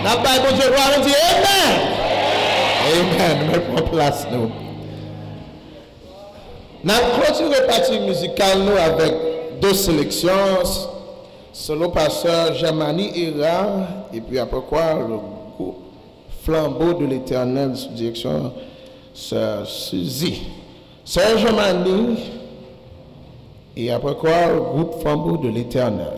N'a pas bon Dieu gloire, on dit Amen. Amen. Nous prenons place nous. Nous clôturons la partie musicale nous avec deux sélections. Solo pasteur Jamani Ira et puis après quoi le groupe Flambeau de l'Éternel sous direction Sœur Suzy. Sœur Jamani et après quoi le groupe Flambeau de l'Éternel.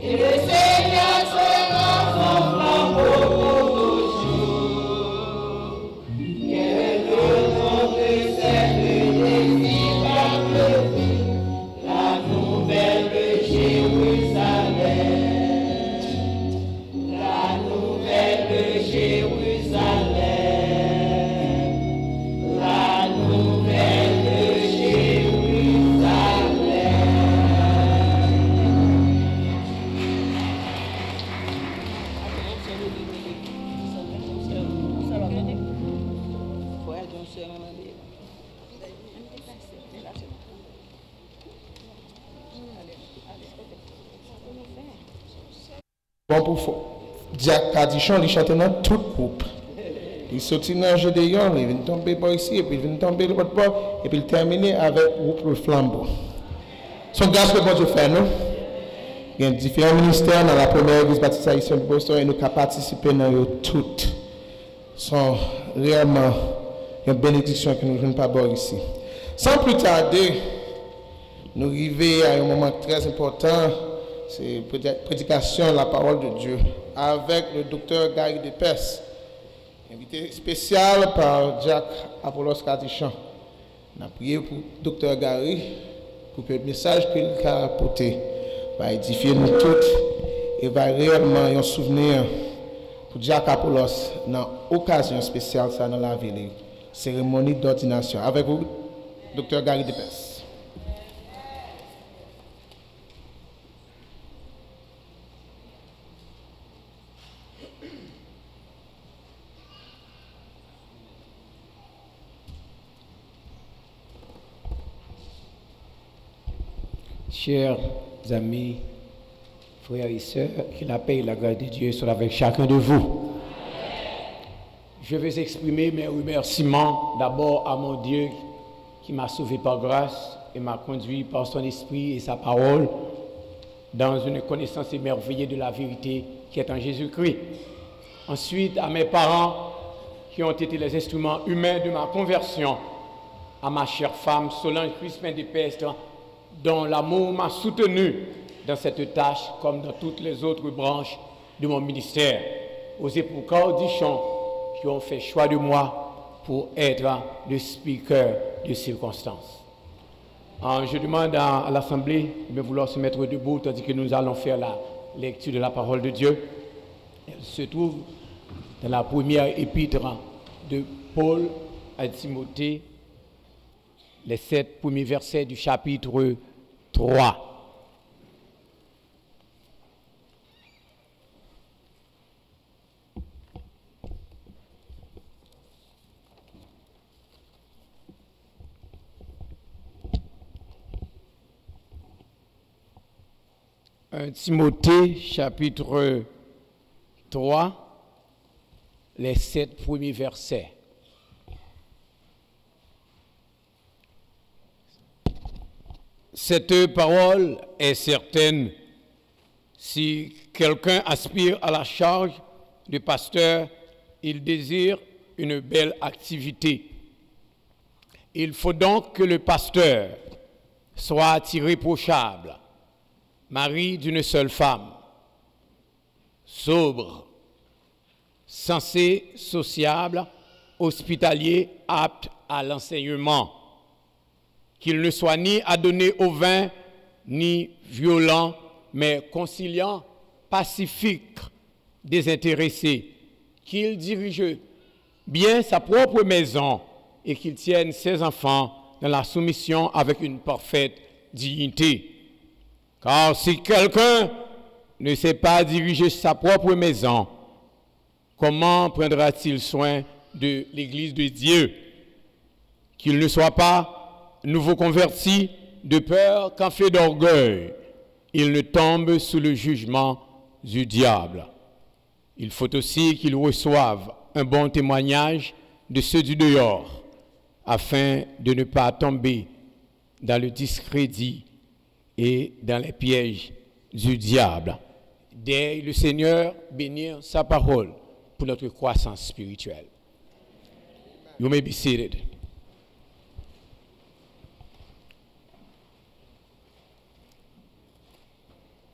Bon pour Jack Cadichon, il chantait dans tout groupe. Il sortit dans le jeu de Yon, il vient tomber par ici, et puis il vient tomber de l'autre bord, et puis il termine avec le groupe Le Flambeau. Son gars, ce que bon Dieu fait, non? Il y a différents ministères dans la première église baptiste haïtienne de Boston, et nous avons participé dans eux toutes. Sont réellement une bénédiction que nous ne venons pas voir ici. Sans plus tarder, nous arrivons à un moment très important. C'est prédication de la parole de Dieu avec le docteur Gary Depes, invité spécial par Jack Apollos Cadichon. On a prié pour le docteur Gary pour que le message qu'il a apporté va édifier nous toutes et va réellement un souvenir pour Jack Apollos dans l'occasion spéciale ça dans la ville, cérémonie d'ordination. Avec vous, docteur Gary Depes. Chers amis, frères et sœurs, que la paix et la grâce de Dieu soient avec chacun de vous. Je vais exprimer mes remerciements d'abord à mon Dieu qui m'a sauvé par grâce et m'a conduit par son esprit et sa parole dans une connaissance émerveillée de la vérité qui est en Jésus-Christ. Ensuite, à mes parents qui ont été les instruments humains de ma conversion, à ma chère femme Solange Crispin Depestre, dont l'amour m'a soutenu dans cette tâche comme dans toutes les autres branches de mon ministère, aux époux Cadichon qui ont fait choix de moi pour être le speaker de circonstance. Je demande à l'Assemblée de vouloir se mettre debout tandis que nous allons faire la lecture de la parole de Dieu. Elle se trouve dans la première épître de Paul à Timothée, les 7 premiers versets du chapitre 3. Timothée, chapitre 3, les 7 premiers versets. Cette parole est certaine. Si quelqu'un aspire à la charge de pasteur, il désire une belle activité. Il faut donc que le pasteur soit irréprochable, mari d'une seule femme, sobre, sensé, sociable, hospitalier, apte à l'enseignement, qu'il ne soit ni adonné au vin, ni violent, mais conciliant, pacifique, désintéressé, qu'il dirige bien sa propre maison et qu'il tienne ses enfants dans la soumission avec une parfaite dignité. Car si quelqu'un ne sait pas diriger sa propre maison, comment prendra-t-il soin de l'Église de Dieu? Qu'il ne soit pas nouveau converti de peur qu'en fait d'orgueil, il ne tombe sous le jugement du diable. Il faut aussi qu'il reçoive un bon témoignage de ceux du dehors, afin de ne pas tomber dans le discrédit et dans les pièges du diable. Dès le Seigneur bénir sa parole pour notre croissance spirituelle. You may be seated.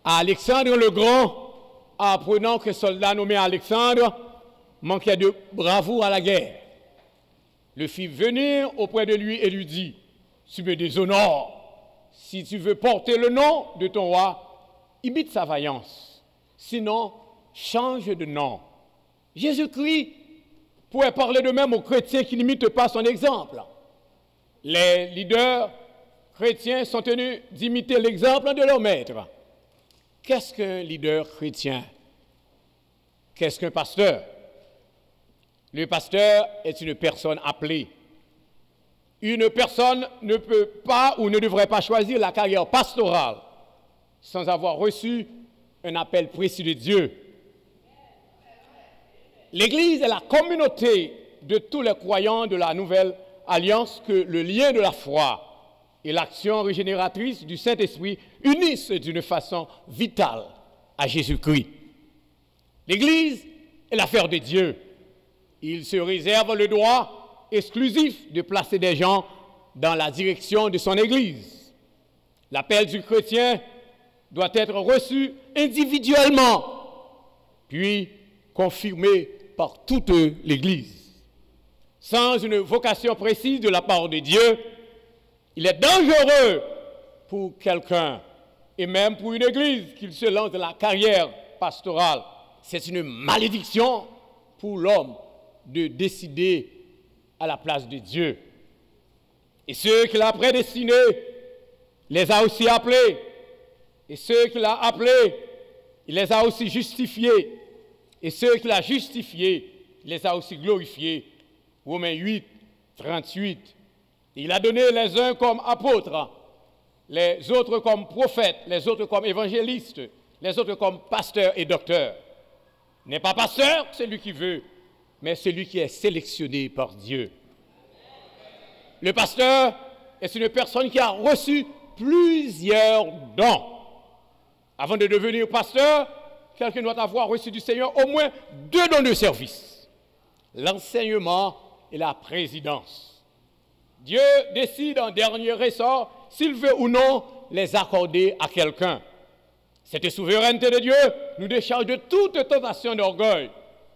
à Alexandre le Grand, apprenant qu'un soldat nommé Alexandre manquait de bravoure à la guerre, le fit venir auprès de lui et lui dit, « Tu me déshonores. Si tu veux porter le nom de ton roi, imite sa vaillance. Sinon, change de nom. » Jésus-Christ pourrait parler de même aux chrétiens qui n'imitent pas son exemple. Les leaders chrétiens sont tenus d'imiter l'exemple de leur maître. Qu'est-ce qu'un leader chrétien? Qu'est-ce qu'un pasteur? Le pasteur est une personne appelée. Une personne ne peut pas ou ne devrait pas choisir la carrière pastorale sans avoir reçu un appel précis de Dieu. L'Église est la communauté de tous les croyants de la nouvelle alliance que le lien de la foi et l'action régénératrice du Saint-Esprit unissent d'une façon vitale à Jésus-Christ. L'Église est l'affaire de Dieu. Il se réserve le droit exclusif de placer des gens dans la direction de son Église. L'appel du chrétien doit être reçu individuellement, puis confirmé par toute l'Église. Sans une vocation précise de la part de Dieu, il est dangereux pour quelqu'un, et même pour une Église, qu'il se lance dans la carrière pastorale. C'est une malédiction pour l'homme de décider à la place de Dieu. Et ceux qu'il a prédestinés les a aussi appelés. Et ceux qu'il a appelés, il les a aussi justifiés. Et ceux qu'il a justifiés, il les a aussi glorifiés. Romains 8, 38. Et il a donné les uns comme apôtres, les autres comme prophètes, les autres comme évangélistes, les autres comme pasteurs et docteurs. N'est pas pasteur celui qui veut, mais celui qui est sélectionné par Dieu. Le pasteur est une personne qui a reçu plusieurs dons. Avant de devenir pasteur, quelqu'un doit avoir reçu du Seigneur au moins 2 dons de service: l'enseignement et la présidence. Dieu décide en dernier ressort s'il veut ou non les accorder à quelqu'un. Cette souveraineté de Dieu nous décharge de toute tentation d'orgueil.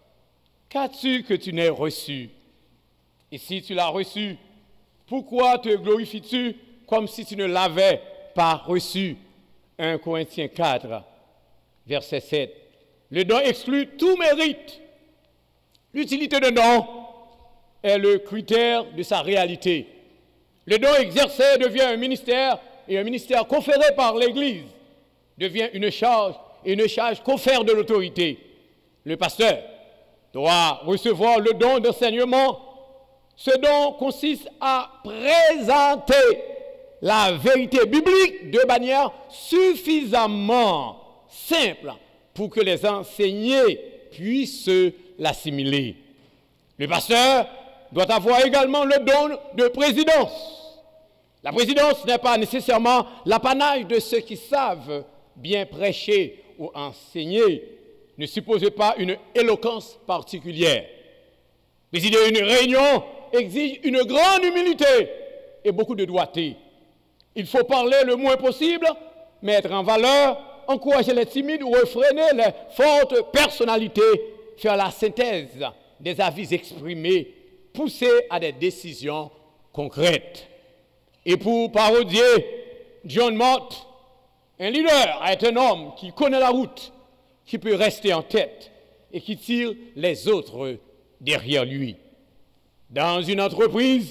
Qu'as-tu que tu n'aies reçu? Et si tu l'as reçu, pourquoi te glorifies-tu comme si tu ne l'avais pas reçu? 1 Corinthiens 4, verset 7. Le don exclut tout mérite. L'utilité d'un don est le critère de sa réalité. Le don exercé devient un ministère, et un ministère conféré par l'Église devient une charge, et une charge confère de l'autorité. Le pasteur doit recevoir le don d'enseignement. Ce don consiste à présenter la vérité biblique de manière suffisamment simple pour que les enseignés puissent l'assimiler. Le pasteur doit avoir également le don de présidence. La présidence n'est pas nécessairement l'apanage de ceux qui savent bien prêcher ou enseigner. Ne supposez pas une éloquence particulière. Présider une réunion exige une grande humilité et beaucoup de doigté. Il faut parler le moins possible, mettre en valeur, encourager les timides ou refréner les fortes personnalités, faire la synthèse des avis exprimés, pousser à des décisions concrètes. Et pour parodier John Mott, un leader est un homme qui connaît la route, qui peut rester en tête et qui tire les autres derrière lui. Dans une entreprise,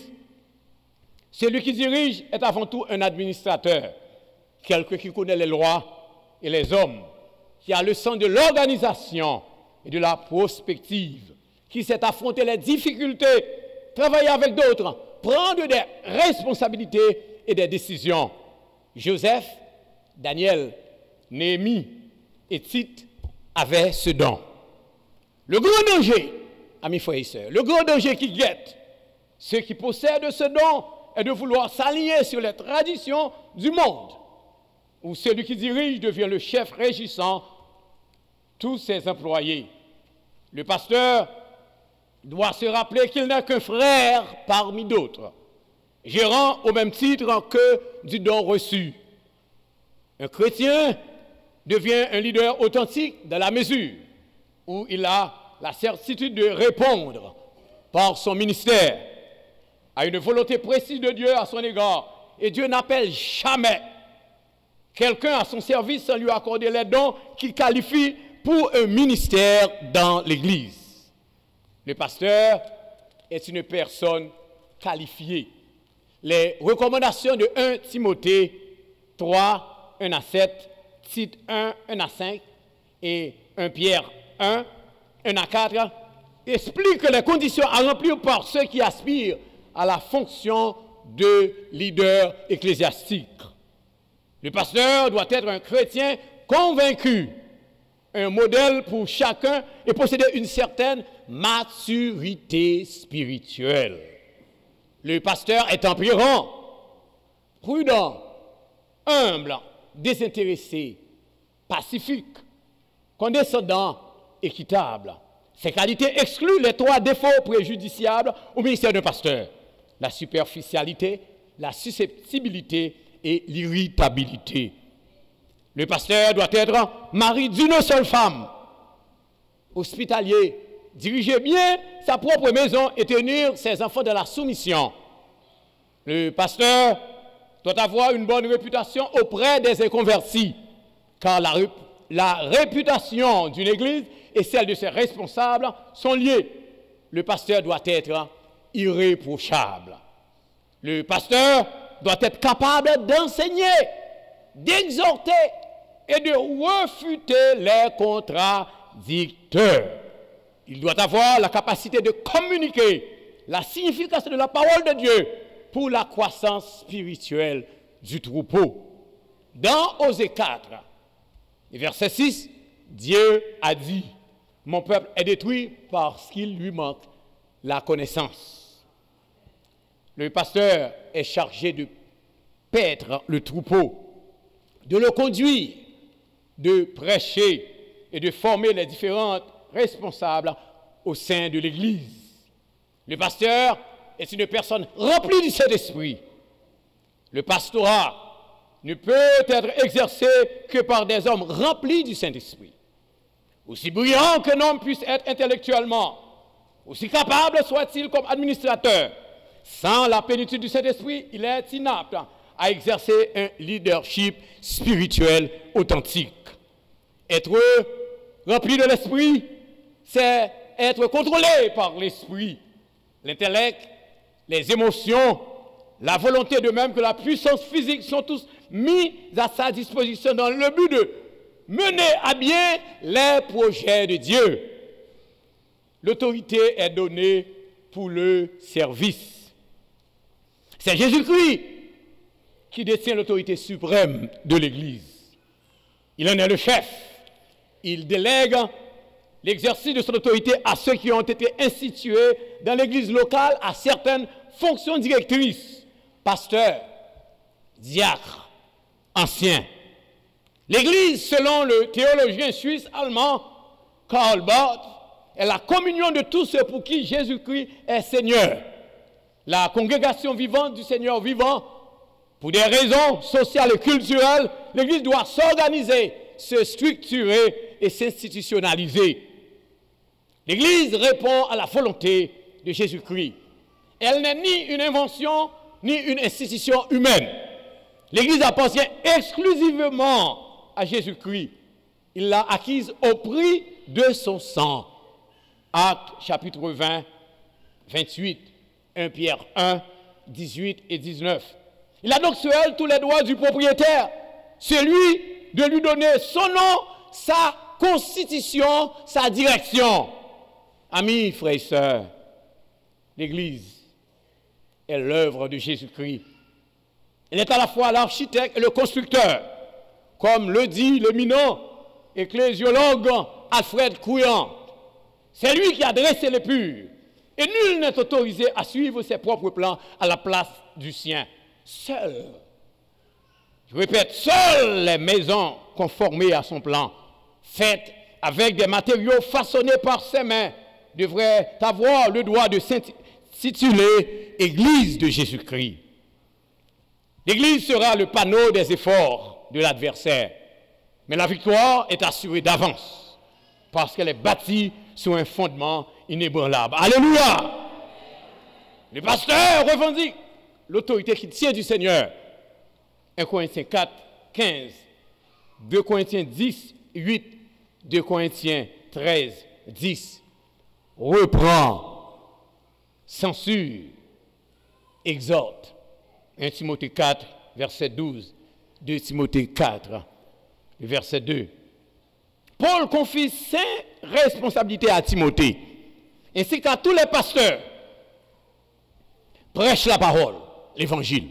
celui qui dirige est avant tout un administrateur, quelqu'un qui connaît les lois et les hommes, qui a le sens de l'organisation et de la prospective, qui sait affronter les difficultés, travailler avec d'autres, prendre des responsabilités et des décisions. Joseph, Daniel, Néhémie et Tite avaient ce don. Le grand danger, amis frères et sœurs, le grand danger qui guette ceux qui possèdent ce don est de vouloir s'aligner sur les traditions du monde, où celui qui dirige devient le chef régissant tous ses employés. Le pasteur doit se rappeler qu'il n'est qu'un frère parmi d'autres, gérant au même titre que du don reçu. Un chrétien devient un leader authentique dans la mesure où il a la certitude de répondre par son ministère à une volonté précise de Dieu à son égard. Et Dieu n'appelle jamais quelqu'un à son service sans lui accorder les dons qu'il qualifie pour un ministère dans l'Église. Le pasteur est une personne qualifiée. Les recommandations de 1 Timothée 3, 1 à 7, Tite 1, 1 à 5 et 1 Pierre 1, 1 à 4 expliquent les conditions à remplir par ceux qui aspirent à la fonction de leader ecclésiastique. Le pasteur doit être un chrétien convaincu, un modèle pour chacun et posséder une certaine maturité spirituelle. Le pasteur est tempérant, prudent, humble, désintéressé, pacifique, condescendant, équitable. Ces qualités excluent les 3 défauts préjudiciables au ministère d'un pasteur: la superficialité, la susceptibilité et l'irritabilité. Le pasteur doit être mari d'une seule femme, hospitalier, diriger bien sa propre maison et tenir ses enfants dans la soumission. Le pasteur doit avoir une bonne réputation auprès des inconvertis, car la réputation d'une église et celle de ses responsables sont liées. Le pasteur doit être irréprochable. Le pasteur doit être capable d'enseigner, d'exhorter et de refuter les contradicteurs. Il doit avoir la capacité de communiquer la signification de la parole de Dieu pour la croissance spirituelle du troupeau. Dans Osée 4, verset 6, Dieu a dit: mon peuple est détruit parce qu'il lui manque la connaissance. Le pasteur est chargé de paître le troupeau, de le conduire, de prêcher et de former les différents responsables au sein de l'Église. Le pasteur est une personne remplie du Saint-Esprit. Le pastorat ne peut être exercé que par des hommes remplis du Saint-Esprit. Aussi brillant qu'un homme puisse être intellectuellement, aussi capable soit-il comme administrateur, sans la plénitude du Saint-Esprit, il est inapte à exercer un leadership spirituel authentique. Être rempli de l'Esprit, c'est être contrôlé par l'Esprit. L'intellect, les émotions, la volonté de même que la puissance physique sont tous mis à sa disposition dans le but de mener à bien les projets de Dieu. L'autorité est donnée pour le service. C'est Jésus-Christ qui détient l'autorité suprême de l'Église. Il en est le chef. Il délègue l'exercice de son autorité à ceux qui ont été institués dans l'Église locale à certaines fonctions directrices: pasteurs, diacres, anciens. L'Église, selon le théologien suisse-allemand Karl Barth, est la communion de tous ceux pour qui Jésus-Christ est Seigneur. La congrégation vivante du Seigneur vivant. Pour des raisons sociales et culturelles, l'Église doit s'organiser, se structurer et s'institutionnaliser. L'Église répond à la volonté de Jésus-Christ. Elle n'est ni une invention, ni une institution humaine. L'Église appartient exclusivement à Jésus-Christ. Il l'a acquise au prix de son sang. Actes chapitre 20, 28, 1 Pierre 1, 18 et 19. Il a donc sur elle tous les droits du propriétaire, celui de lui donner son nom, sa constitution, sa direction. Amis, frères et sœurs, l'Église est l'œuvre de Jésus-Christ. Elle est à la fois l'architecte et le constructeur, comme le dit l'éminent ecclésiologue Alfred Couillard. C'est lui qui a dressé les purs, et nul n'est autorisé à suivre ses propres plans à la place du sien. Seul, je répète, seules les maisons conformées à son plan, faites avec des matériaux façonnés par ses mains, devraient avoir le droit de s'intituler Église de Jésus-Christ. L'Église sera le panneau des efforts de l'adversaire. Mais la victoire est assurée d'avance parce qu'elle est bâtie sur un fondement inébranlable. Alléluia! Les pasteurs revendiquent l'autorité qui tient du Seigneur. 1 Corinthiens 4, 15, 2 Corinthiens 10, 8, 2 Corinthiens 13, 10. Reprend, censure, exhorte. 1 Timothée 4, verset 12, 2 Timothée 4, verset 2. Paul confie 5 responsabilités à Timothée, ainsi qu'à tous les pasteurs. Prêche la parole, l'évangile.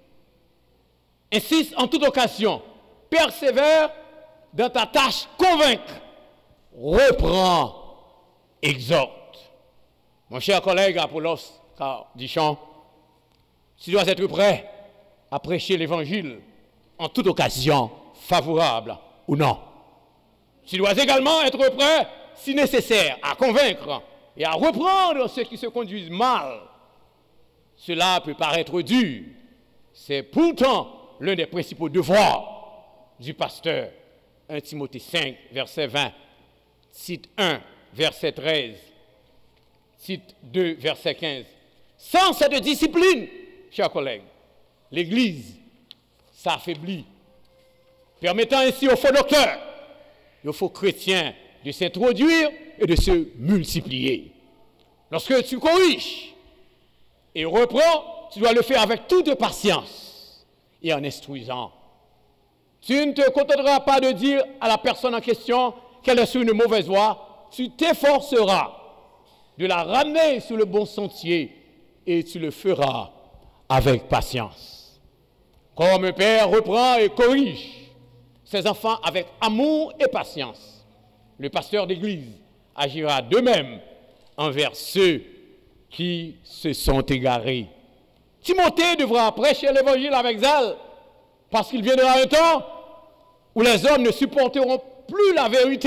Insiste en toute occasion, persévère dans ta tâche, convaincre, reprend, exhorte. Mon cher collègue Apollos Dichon, tu dois être prêt à prêcher l'évangile en toute occasion, favorable ou non. Tu dois également être prêt, si nécessaire, à convaincre et à reprendre ceux qui se conduisent mal. Cela peut paraître dur. C'est pourtant l'un des principaux devoirs du pasteur. 1 Timothée 5, verset 20, Tite 1, verset 13, Tite 2, verset 15. Sans cette discipline, chers collègues, l'Église s'affaiblit, permettant ainsi aux faux docteurs, aux faux chrétiens de s'introduire et de se multiplier. Lorsque tu corriges et reprends, tu dois le faire avec toute patience et en instruisant. Tu ne te contenteras pas de dire à la personne en question qu'elle est sur une mauvaise voie, tu t'efforceras de la ramener sur le bon sentier et tu le feras avec patience. Comme un père reprend et corrige ses enfants avec amour et patience, le pasteur d'église agira de même envers ceux qui se sont égarés. Timothée devra prêcher l'évangile avec zèle, parce qu'il viendra un temps où les hommes ne supporteront plus la vérité.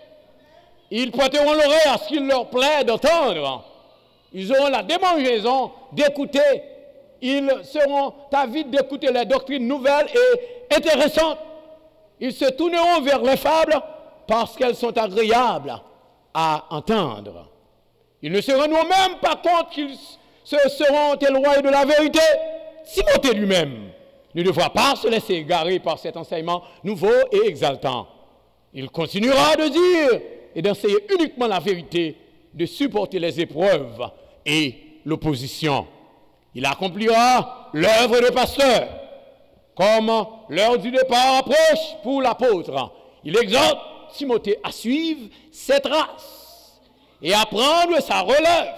Ils prêteront l'oreille à ce qu'il leur plaît d'entendre. Ils auront la démangeaison d'écouter. Ils seront avides d'écouter les doctrines nouvelles et intéressantes. Ils se tourneront vers les fables parce qu'elles sont agréables à entendre. Ils ne se rendront même pas compte qu'ils se seront éloignés de la vérité. Timothée lui-même ne devra pas se laisser égarer par cet enseignement nouveau et exaltant. Il continuera de dire et d'enseigner uniquement la vérité, de supporter les épreuves et l'opposition. Il accomplira l'œuvre de pasteur, comme l'heure du départ approche pour l'apôtre. Il exhorte Timothée à suivre ses traces et à prendre sa relève.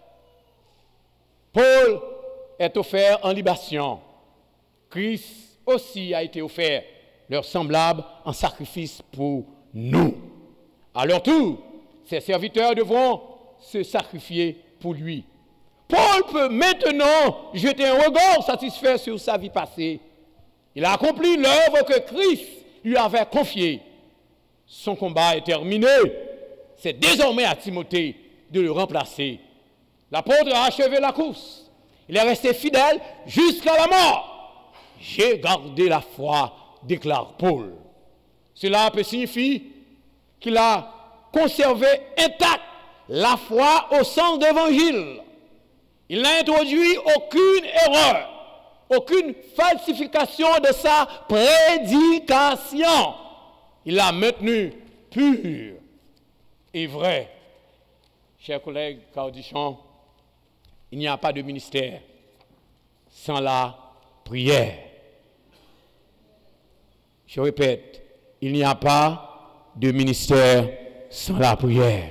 Paul est offert en libation. Christ aussi a été offert, leur semblable, en sacrifice pour nous. À leur tour, ses serviteurs devront se sacrifier pour lui. Paul peut maintenant jeter un regard satisfait sur sa vie passée. Il a accompli l'œuvre que Christ lui avait confiée. Son combat est terminé. C'est désormais à Timothée de le remplacer. L'apôtre a achevé la course. Il est resté fidèle jusqu'à la mort. J'ai gardé la foi, déclare Paul. Cela peut signifier qu'il a conservé intacte la foi au sens d'évangile. Il n'a introduit aucune erreur, aucune falsification de sa prédication. Il l'a maintenu pur et vrai. Chers collègues Cardichon, il n'y a pas de ministère sans la prière. Je répète, il n'y a pas de ministère sans la prière.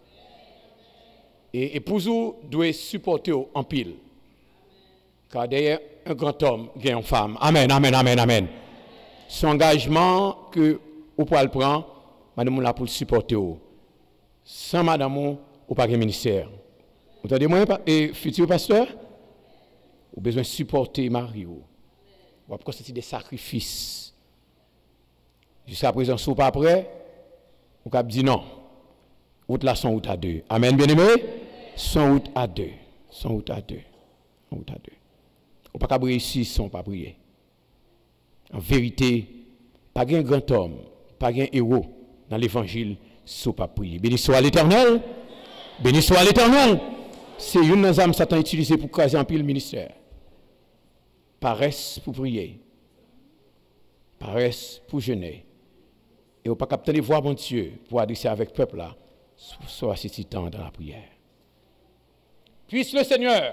Et pour vous, doit supporter en pile. Car derrière un grand homme, il y a une femme. Amen, amen, amen, amen. Son engagement que vous pouvez le prendre, madame, là pour le supporter. Sans madame, vous n'avez pas de ministère. Vous entendez moi, futur pasteur? Vous avez besoin de supporter Mario. Vous avez constaté des sacrifices. Jusqu'à présent, si vous n'êtes pas prêt, vous avez dit non. Route là, son route à deux. Amen, bien-aimé? Son route à deux. Son route à deux. Son route à deux. Vous ne pouvez pas réussir sans pas prier. En vérité, pas un grand homme, pas un héros dans l'évangile, si pas prier. Béni soit l'Éternel. Béni soit l'Éternel. C'est une des âmes Satan utilisée pour craser un pile ministère. Paresse pour prier. Paresse pour jeûner. Et on pas capter les voix, mon Dieu, pour adresser avec le peuple là, soit ce temps dans la prière. Puisse le Seigneur,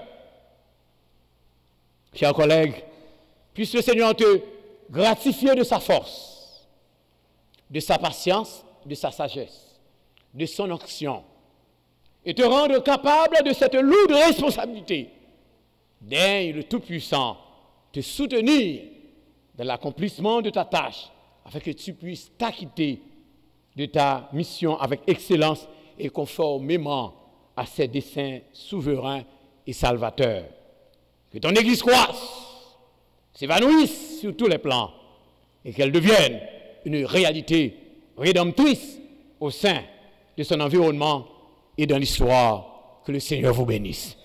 chers collègues, puisse le Seigneur te gratifier de sa force, de sa patience, de sa sagesse, de son action, et te rendre capable de cette lourde responsabilité. Daigne le Tout-Puissant te soutenir dans l'accomplissement de ta tâche, afin que tu puisses t'acquitter de ta mission avec excellence et conformément à ses desseins souverains et salvateurs. Que ton Église croisse, s'évanouisse sur tous les plans et qu'elle devienne une réalité rédemptrice au sein de son environnement et dans l'histoire. Que le Seigneur vous bénisse.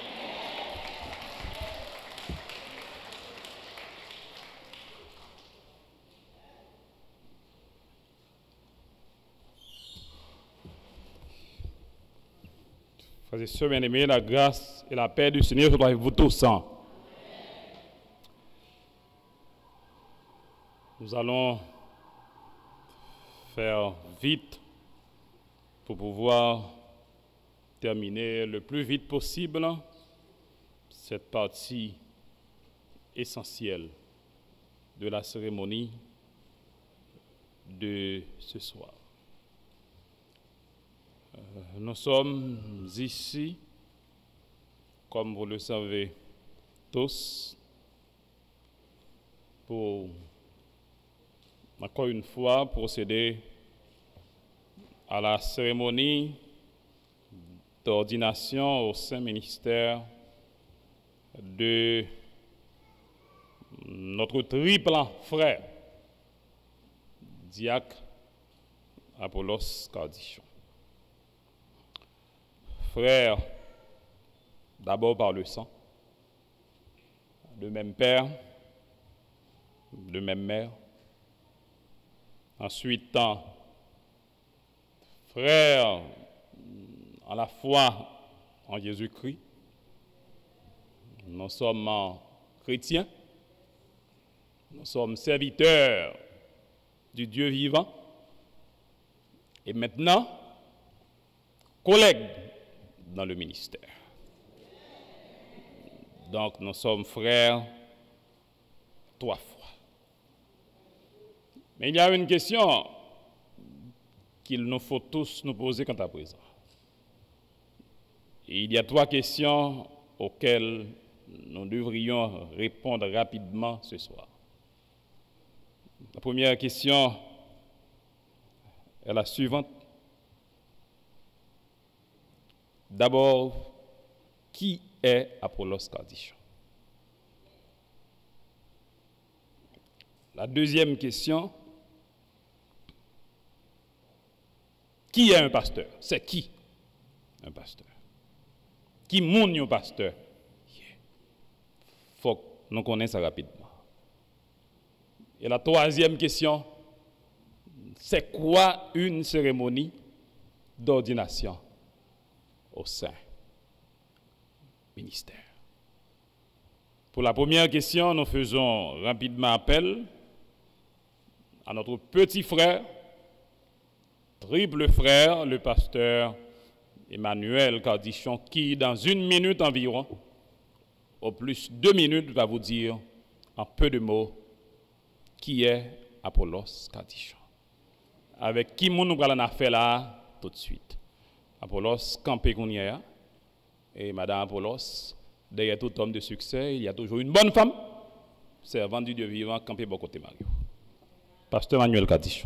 Frères et sœurs bien-aimés, la grâce et la paix du Seigneur soient avec vous tous. Nous allons faire vite pour pouvoir terminer le plus vite possible cette partie essentielle de la cérémonie de ce soir. Nous sommes ici, comme vous le savez tous, pour encore une fois procéder à la cérémonie d'ordination au Saint-Ministère de notre triple frère, diacre Apollos Cardichon. Frère, d'abord par le sang, de même père, de même mère. Ensuite, frère, à la foi en Jésus-Christ. Nous sommes chrétiens, nous sommes serviteurs du Dieu vivant. Et maintenant, collègues dans le ministère. Donc nous sommes frères 3 fois. Mais il y a une question qu'il nous faut tous nous poser quant à présent. Et il y a 3 questions auxquelles nous devrions répondre rapidement ce soir. La première question est la suivante. D'abord, qui est Apollos Cardichon? La deuxième question, qui est un pasteur? C'est qui un pasteur? Qui moun un pasteur? Il faut que nous connaissions ça rapidement. Et la troisième question, c'est quoi une cérémonie d'ordination au sein ministère? Pour la première question, nous faisons rapidement appel à notre petit frère, triple frère, le pasteur Emmanuel Cardichon, qui dans 1 minute environ, au plus 2 minutes, va vous dire en peu de mots qui est Apollos Cardichon. Avec qui nous allons faire là tout de suite. Apollos campé qu'on y a, et Madame Apollos, derrière tout homme de succès, il y a toujours une bonne femme, servante du Dieu vivant, campé bon côté Mario. Pasteur Emmanuel Cardichon.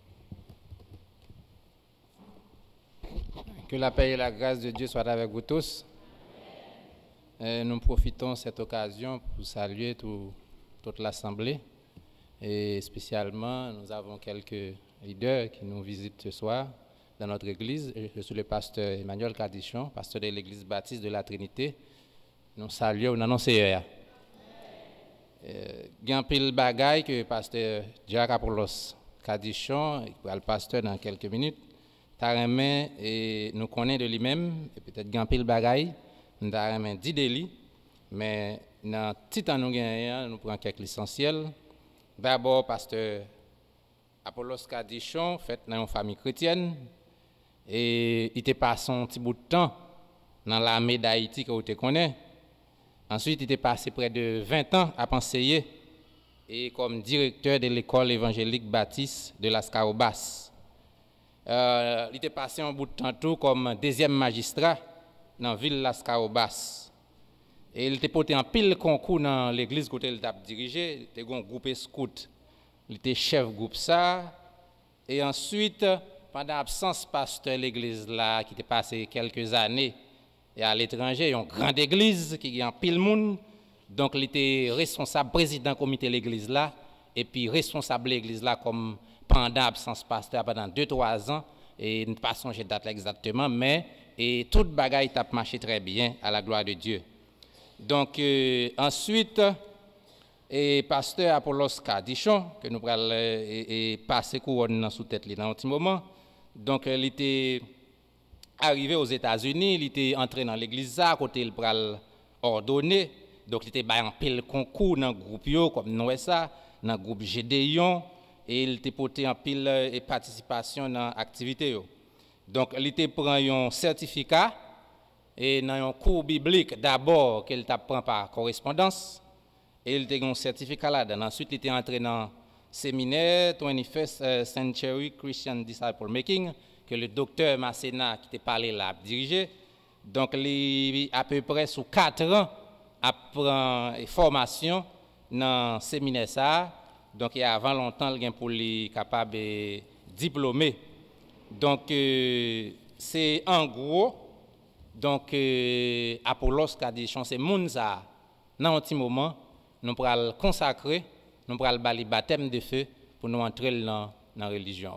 Que la paix et la grâce de Dieu soient avec vous tous. Nous profitons de cette occasion pour saluer toute l'Assemblée. Et spécialement, nous avons quelques leaders qui nous visitent ce soir dans notre église. Je suis le pasteur Emmanuel Cardichon, pasteur de l'église baptiste de la Trinité. Nous saluons, nous annonçons hier. Il y a un pile bagaille que le pasteur Jacques Apollos Cadichon, le pasteur dans quelques minutes, Taremen et nous connaissons de lui-même, et peut-être grand pile bagaille, nous Taremen dit de lui, mais dans petit temps nous gagnons, nous prenons quelques essentiels. D'abord, pasteur Apollos Cadichon, fait dans une famille chrétienne, et il était passé un petit bout de temps dans l'armée d'Haïti que vous connaissez. Ensuite, il était passé près de 20 ans à enseigner et comme directeur de l'école évangélique baptiste de Las Caobas. Il était passé un bout de temps tout comme deuxième magistrat dans la ville de Las Caobas. Et il était porté en pile concours dans l'église où il a dirigé. Il était un groupe scout. Il était chef groupe ça. Et ensuite, pendant l'absence pasteur de l'église là, qui était passé quelques années, et à l'étranger, une grande église qui a en pile monde. Donc, il était responsable, président du comité de l'église là, et puis responsable de l'église là comme pendant l'absence pasteur pendant 2-3 ans. Et ne pas songer date exactement, mais et toute bagaille a marché très bien à la gloire de Dieu. Donc, ensuite, et pasteur Apollos Cadichon, que nous allons passer couronne sous tête dans un petit moment. Donc, il était arrivé aux États-Unis, il était entré dans l'église à côté il pral ordonné. Donc il était en pile concours dans le groupe comme nous ça, dans le groupe Gédéon et il était porté en pile et participation dans l'activité. Donc il était prend un certificat et dans un cours biblique d'abord qu'il prend par correspondance et il était un certificat là. Ensuite il était entré dans le séminaire 21st Century Christian Disciple Making que le docteur Masséna qui était parlé là a dirigé. Donc, il à peu près sous 4 ans apprend formation dans le séminaire ça. Donc, il y a avant longtemps, il pour les capable de diplômer. Donc, c'est en gros, donc, Apollos Cadichon, c'est moun ça. Dans un petit moment, nous pourrons le consacrer, nous pourrons le baptême de feu pour nous entrer dans la religion.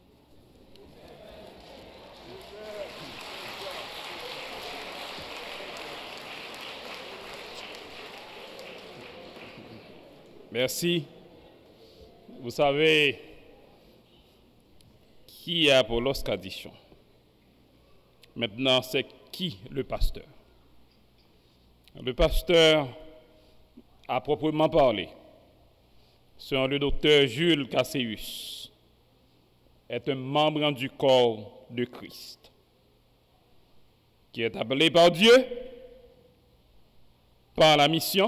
Merci. Vous savez qui est Apollos Cadichon? Maintenant, c'est qui le pasteur? Le pasteur, à proprement parler, c'est le docteur Jules Casséus, est un membre du corps de Christ, qui est appelé par Dieu, par la mission,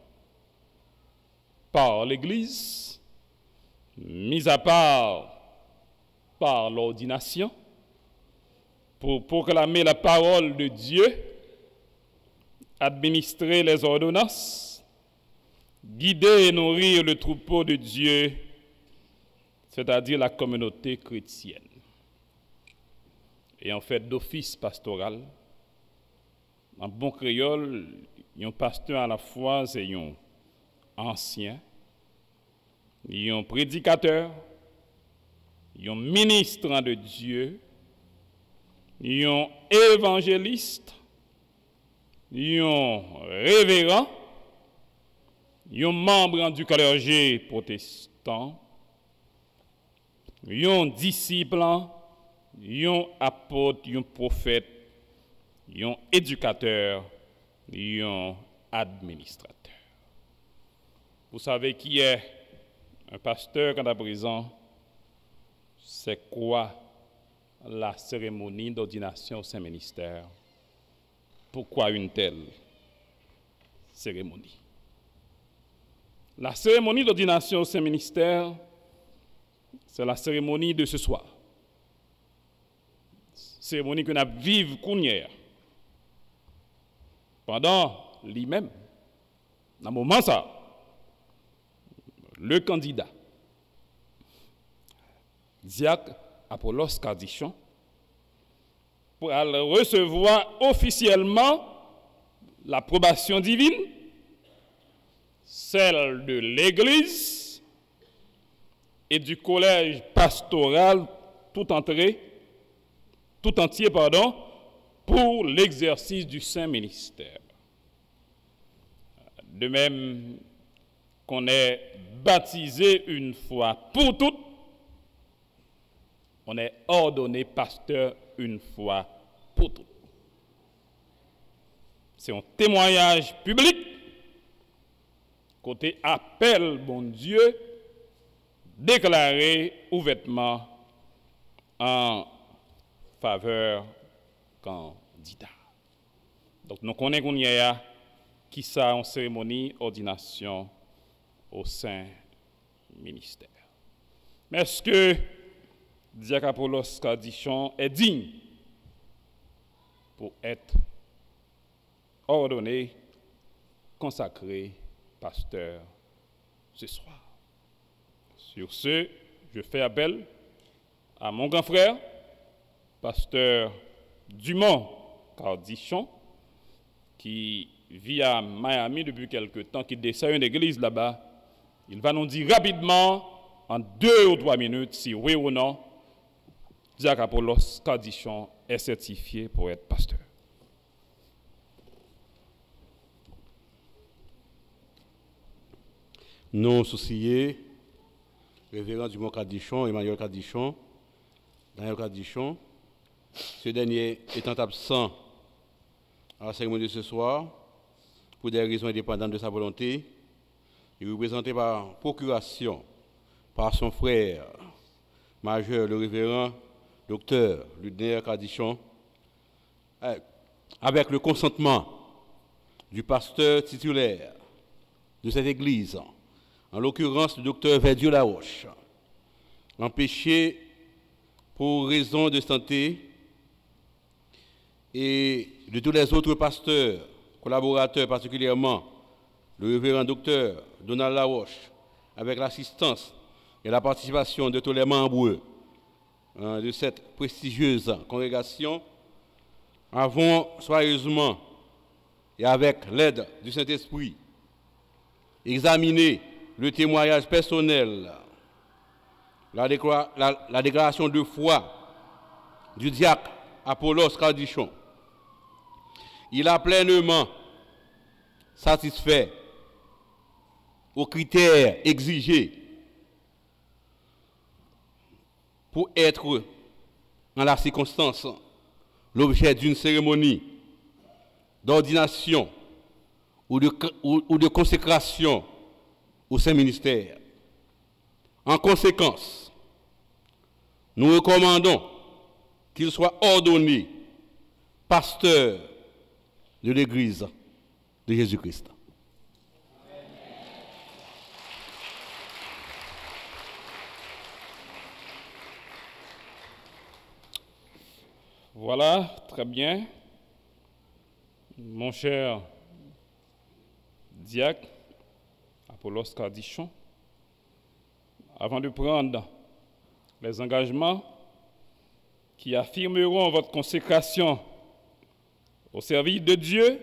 par l'Église, mis à part par l'ordination, pour proclamer la parole de Dieu, administrer les ordonnances, guider et nourrir le troupeau de Dieu, c'est-à-dire la communauté chrétienne. Et en fait d'office pastoral, en bon créole, un pasteur à la fois, c'est un ancien, un prédicateur, un ministre de Dieu, un évangéliste, un révérend, un membre du clergé protestant, un disciple, un apôtre, un prophète, un éducateur, un administrateur. Vous savez qui est un pasteur quand à présent? C'est quoi la cérémonie d'ordination au Saint-Ministère? Pourquoi une telle cérémonie? La cérémonie d'ordination au Saint-Ministère, c'est la cérémonie de ce soir. Cérémonie que nous vivons hier. Pendant lui-même, dans le moment ça, le candidat, diacre Apollos Cadichon, pour recevoir officiellement l'approbation divine, celle de l'Église et du collège pastoral tout entier, pour l'exercice du Saint-Ministère. De même qu'on est baptisé une fois pour toutes on est ordonné pasteur une fois pour toutes. C'est un témoignage public, côté appel, bon Dieu, déclaré ouvertement en faveur candidat. Donc, nous connaissons qu'on y a qui ça en cérémonie ordination au sein ministère. Mais est-ce que Diacre Apollos Kadichon est digne pour être ordonné, consacré pasteur ce soir? Sur ce, je fais appel à mon grand frère, pasteur Dumont Kadichon, qui vit à Miami depuis quelque temps, qui dessert une église là-bas. Il va nous dire rapidement, en 2 ou 3 minutes, si oui ou non, Diacre Apollos Kadichon est certifié pour être pasteur. Non soucié, révérend Dumont Kadichon, Emmanuel Kadichon, Daniel Kadichon. Ce dernier étant absent à la cérémonie de ce soir, pour des raisons indépendantes de sa volonté, il est représenté par procuration par son frère majeur, le révérend docteur Ludner Kadichon, avec le consentement du pasteur titulaire de cette église, en l'occurrence le docteur Verdieu Laroche, empêché pour raison de santé, et de tous les autres pasteurs, collaborateurs particulièrement, le révérend docteur Donald Laroche, avec l'assistance et la participation de tous les membres de cette prestigieuse congrégation, avons soigneusement et avec l'aide du Saint-Esprit examiné le témoignage personnel, la déclaration de foi du diacre Apollos Kadichon. Il a pleinement satisfait aux critères exigés pour être, en la circonstance, l'objet d'une cérémonie d'ordination ou de consécration au Saint-Ministère. En conséquence, nous recommandons qu'il soit ordonné pasteur de l'Église de Jésus-Christ. Voilà, très bien. Mon cher diacre Apollos Kadichon, avant de prendre les engagements qui affirmeront votre consécration au service de Dieu,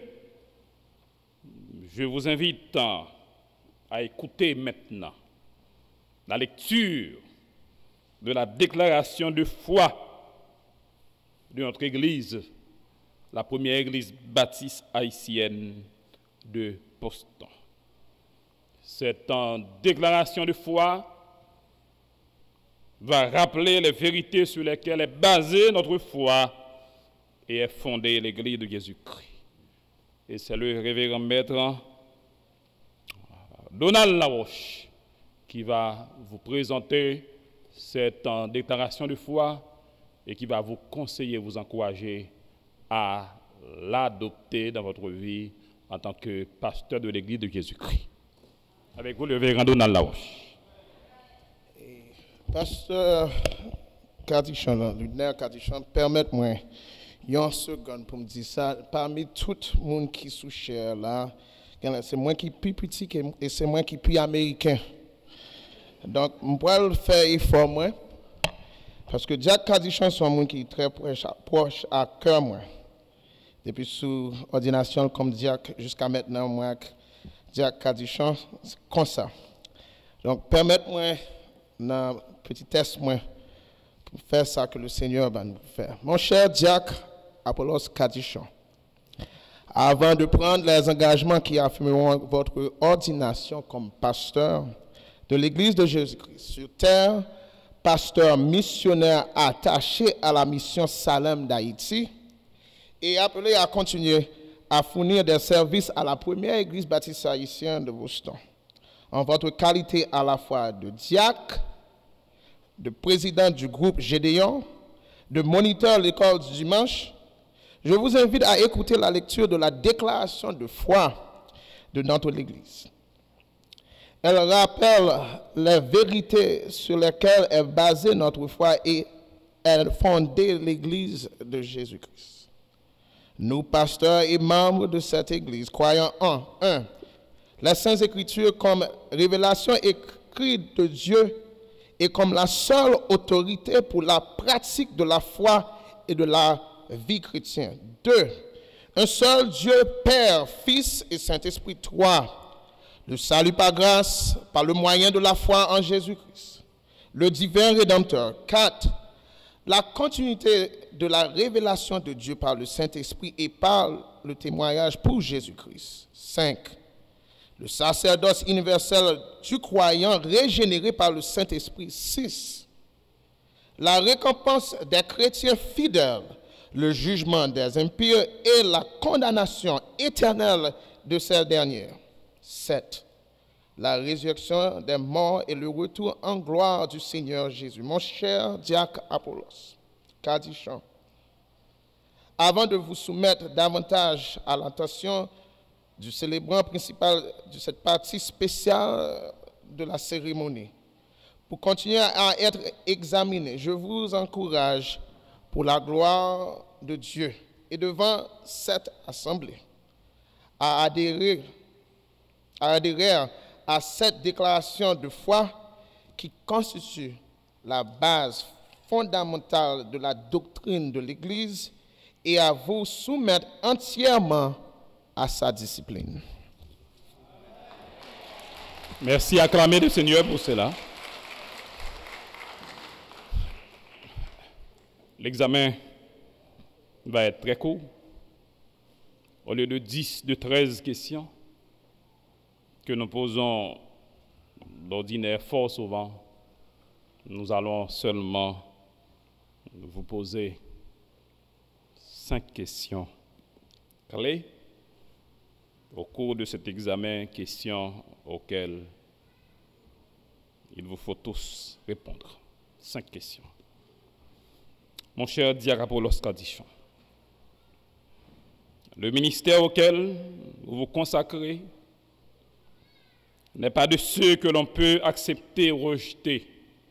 je vous invite à écouter maintenant la lecture de la déclaration de foi de notre Église, la première Église baptiste haïtienne de Boston. Cette déclaration de foi va rappeler les vérités sur lesquelles est basée notre foi et est fondée l'Église de Jésus-Christ. Et c'est le révérend maître Donald Laroche qui va vous présenter cette déclaration de foi et qui va vous conseiller, vous encourager à l'adopter dans votre vie en tant que pasteur de l'Église de Jésus-Christ. Avec vous, le révérend Donald Laroche. Pasteur Kadichon, Ludner Kadichon, permettez-moi une seconde pour me dire ça. Parmi tout le monde qui est sous chair là, c'est moi qui suis plus petit et c'est moi qui suis plus américain. Donc, je vais le faire effort moi. Parce que Diacre Kadichon, c'est un monde qui est très proche à cœur moi. Depuis sous ordination comme diacre jusqu'à maintenant, moi, Diacre Kadichon, c'est comme ça. Donc, permettez-moi, dans un petit test, moi, pour faire ça que le Seigneur va nous faire. Mon cher diacre Apollos Kadichon, avant de prendre les engagements qui affirmeront votre ordination comme pasteur de l'Église de Jésus-Christ sur terre, pasteur missionnaire attaché à la mission Salem d'Haïti et appelé à continuer à fournir des services à la première église baptiste haïtienne de Boston. En votre qualité à la fois de diacre, de président du groupe Gédéon, de moniteur de l'école du dimanche, je vous invite à écouter la lecture de la déclaration de foi de notre Église. Elle rappelle les vérités sur lesquelles est basée notre foi et elle fondée l'Église de Jésus-Christ. Nous, pasteurs et membres de cette Église, croyons en 1. Les Saintes Écritures comme révélation écrite de Dieu et comme la seule autorité pour la pratique de la foi et de la vie chrétienne. 2. Un seul Dieu, Père, Fils et Saint-Esprit. 3. Le salut par grâce, par le moyen de la foi en Jésus-Christ. Le divin Rédempteur. 4. La continuité de la révélation de Dieu par le Saint-Esprit et par le témoignage pour Jésus-Christ. 5. Le sacerdoce universel du croyant régénéré par le Saint-Esprit. 6. La récompense des chrétiens fidèles, le jugement des impies et la condamnation éternelle de ces dernières. 7. La résurrection des morts et le retour en gloire du Seigneur Jésus. Mon cher diacre Apollos Kadichan, avant de vous soumettre davantage à l'attention du célébrant principal de cette partie spéciale de la cérémonie, pour continuer à être examiné, je vous encourage, pour la gloire de Dieu et devant cette assemblée, à adhérer à cette déclaration de foi qui constitue la base fondamentale de la doctrine de l'Église et à vous soumettre entièrement à sa discipline. Merci, acclamez le Seigneur pour cela. L'examen va être très court. Au lieu de 10, de 13 questions que nous posons d'ordinaire fort souvent, nous allons seulement vous poser 5 questions clés au cours de cet examen, questions auxquelles il vous faut tous répondre. 5 questions. Mon cher diacre Apollos Kadichan, le ministère auquel vous vous consacrez n'est pas de ceux que l'on peut accepter ou rejeter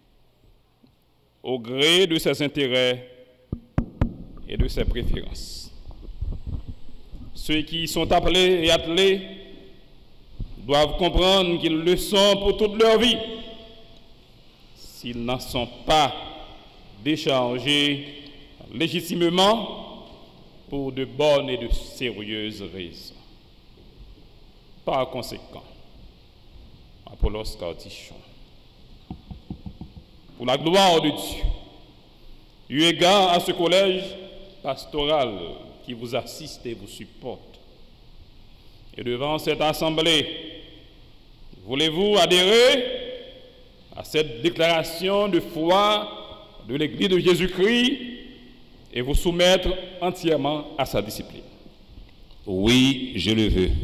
au gré de ses intérêts et de ses préférences. Ceux qui y sont appelés et attelés doivent comprendre qu'ils le sont pour toute leur vie s'ils n'en sont pas déchargés légitimement pour de bonnes et de sérieuses raisons. Par conséquent, Apollos Kadichan, pour la gloire de Dieu, eu égard à ce collège pastoral qui vous assiste et vous supporte, et devant cette assemblée, voulez-vous adhérer à cette déclaration de foi de l'Église de Jésus-Christ et vous soumettre entièrement à sa discipline? Oui, je le veux.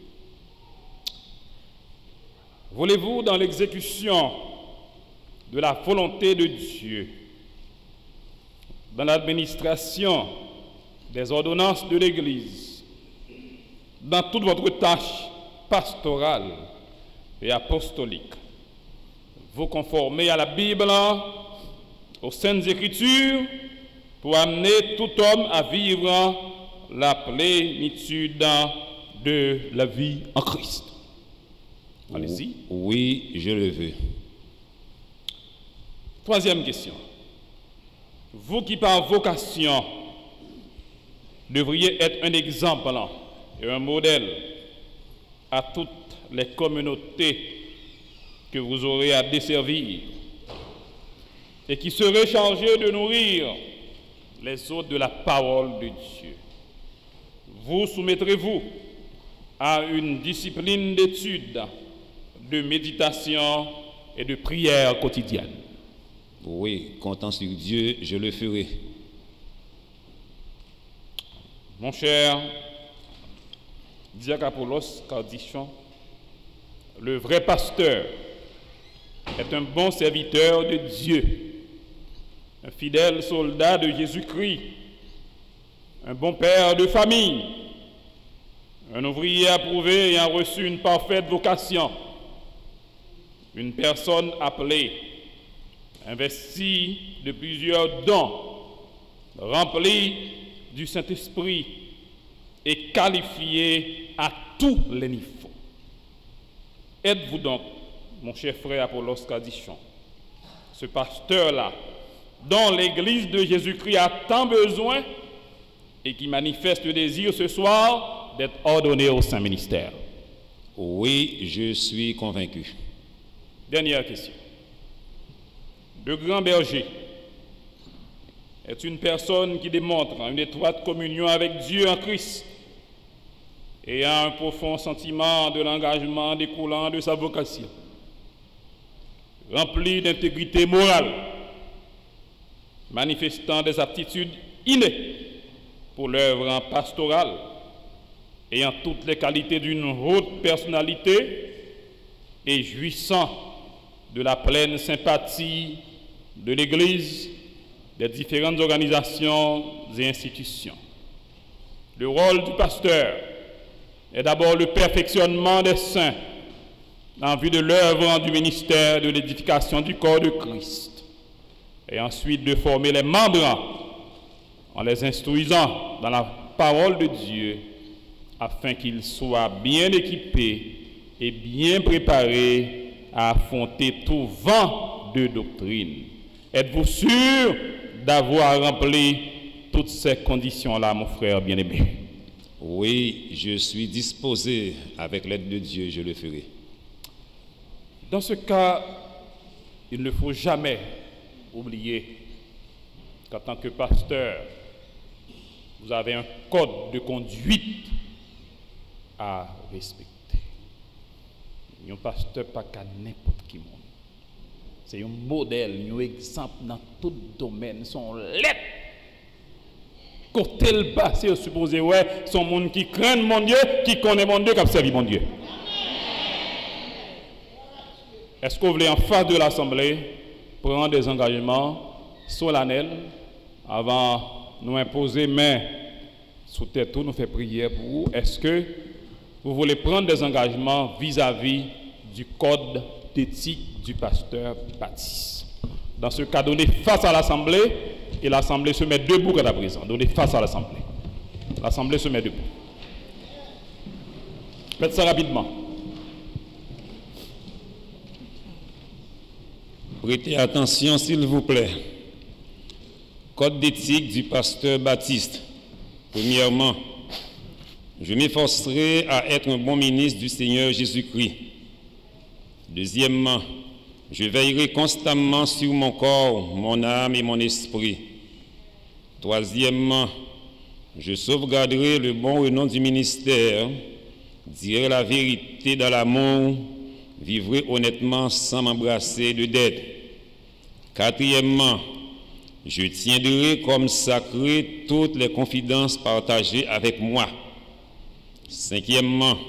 Voulez-vous, dans l'exécution de la volonté de Dieu, dans l'administration des ordonnances de l'Église, dans toute votre tâche pastorale et apostolique, vous conformer à la Bible, aux Saintes Écritures, pour amener tout homme à vivre la plénitude de la vie en Christ? Allez-y. Oui, je le veux. Troisième question. Vous qui par vocation devriez être un exemple et un modèle à toutes les communautés que vous aurez à desservir et qui seraient chargées de nourrir les autres de la parole de Dieu, vous soumettrez-vous à une discipline d'étude, de méditation et de prière quotidienne? Oui, comptant sur Dieu, je le ferai. Mon cher Diacre Apollos Cardichon, le vrai pasteur est un bon serviteur de Dieu, un fidèle soldat de Jésus-Christ, un bon père de famille, un ouvrier approuvé ayant reçu une parfaite vocation, une personne appelée, investie de plusieurs dons, remplie du Saint-Esprit et qualifiée à tous les niveaux. Êtes-vous donc, mon cher frère Apollos Cardichon, ce pasteur-là, dont l'Église de Jésus-Christ a tant besoin et qui manifeste le désir ce soir d'être ordonné au Saint-Ministère? Oui, je suis convaincu. Dernière question. Le grand berger est une personne qui démontre une étroite communion avec Dieu en Christ et a un profond sentiment de l'engagement découlant de sa vocation. Rempli d'intégrité morale, manifestant des aptitudes innées pour l'œuvre pastorale, ayant toutes les qualités d'une haute personnalité et jouissant de la pleine sympathie de l'Église, des différentes organisations et institutions. Le rôle du pasteur est d'abord le perfectionnement des saints en vue de l'œuvre du ministère de l'édification du corps de Christ, et ensuite de former les membres en les instruisant dans la parole de Dieu afin qu'ils soient bien équipés et bien préparés à affronter tout vent de doctrine. Êtes-vous sûr d'avoir rempli toutes ces conditions-là, mon frère bien-aimé? Oui, je suis disposé, avec l'aide de Dieu, je le ferai. Dans ce cas, il ne faut jamais oublier qu'en tant que pasteur, vous avez un code de conduite à respecter. Un pasteur pas qu'à n'importe qui monde. C'est un modèle, un exemple dans tout domaine, son lettre. Côté le passé, supposé ouais, son monde qui craint mon Dieu, qui connaît mon Dieu, qui a servi mon Dieu. Est-ce que vous voulez en face de l'Assemblée prendre des engagements solennels avant de nous imposer main sous tête tout, nous faire prière pour vous? Est-ce que vous voulez prendre des engagements vis-à-vis du code d'éthique du pasteur Baptiste? Dans ce cas, donnez face à l'Assemblée et l'Assemblée se met debout quand à présent. Donnez face à l'Assemblée. L'Assemblée se met debout. Faites ça rapidement. Prêtez attention, s'il vous plaît. Code d'éthique du pasteur Baptiste. Premièrement, je m'efforcerai à être un bon ministre du Seigneur Jésus-Christ. Deuxièmement, je veillerai constamment sur mon corps, mon âme et mon esprit. Troisièmement, je sauvegarderai le bon renom du ministère, dirai la vérité dans l'amour, vivrai honnêtement sans m'embrasser de dette. Quatrièmement, je tiendrai comme sacrées toutes les confidences partagées avec moi. Cinquièmement,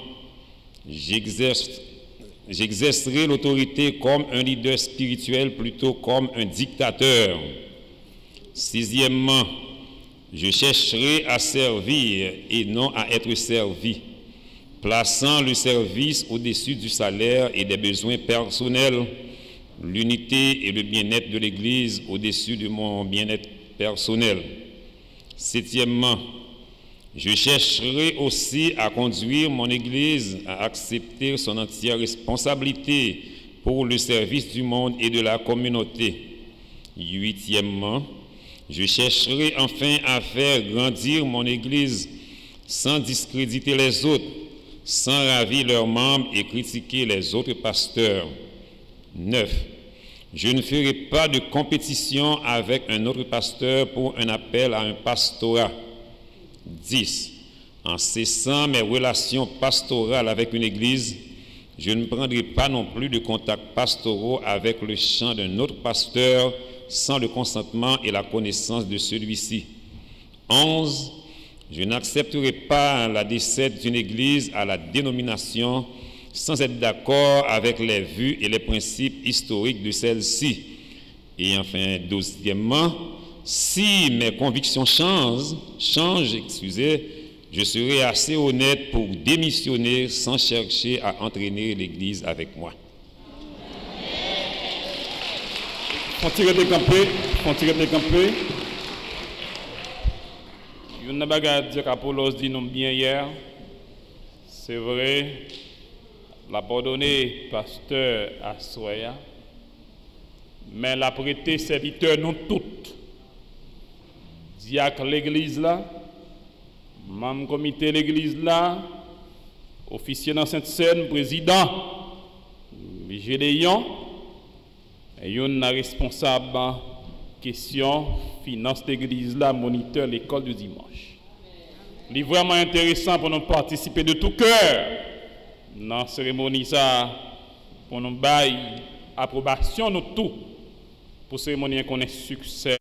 j'exercerai l'autorité comme un leader spirituel plutôt comme un dictateur. Sixièmement, je chercherai à servir et non à être servi, plaçant le service au-dessus du salaire et des besoins personnels, l'unité et le bien-être de l'Église au-dessus de mon bien-être personnel. Septièmement, je chercherai aussi à conduire mon Église à accepter son entière responsabilité pour le service du monde et de la communauté. Huitièmement, je chercherai enfin à faire grandir mon Église sans discréditer les autres, sans ravir leurs membres et critiquer les autres pasteurs. 9. Je ne ferai pas de compétition avec un autre pasteur pour un appel à un pastorat. 10. En cessant mes relations pastorales avec une église, je ne prendrai pas non plus de contacts pastoraux avec le chant d'un autre pasteur sans le consentement et la connaissance de celui-ci. 11. Je n'accepterai pas la décès d'une église à la dénomination sans être d'accord avec les vues et les principes historiques de celle-ci. Et enfin, 12e, si mes convictions changent, je serai assez honnête pour démissionner sans chercher à entraîner l'Église avec moi. Continuez de camper. Il y a une bagarre qu'Apollos dit nous bien hier. C'est vrai, l'a pardonné pasteur Assoya, mais l'a prêté serviteur nous toutes. Diacre l'église là, membre comité l'église là, officier dans Sainte-Seine, président, Gédéon, et une responsable question finance l'église là, moniteur l'école du dimanche. C'est vraiment intéressant pour nous participer de tout cœur dans la cérémonie ça, pour nous bailler approbation nous tout pour cérémonie qu'on ait succès.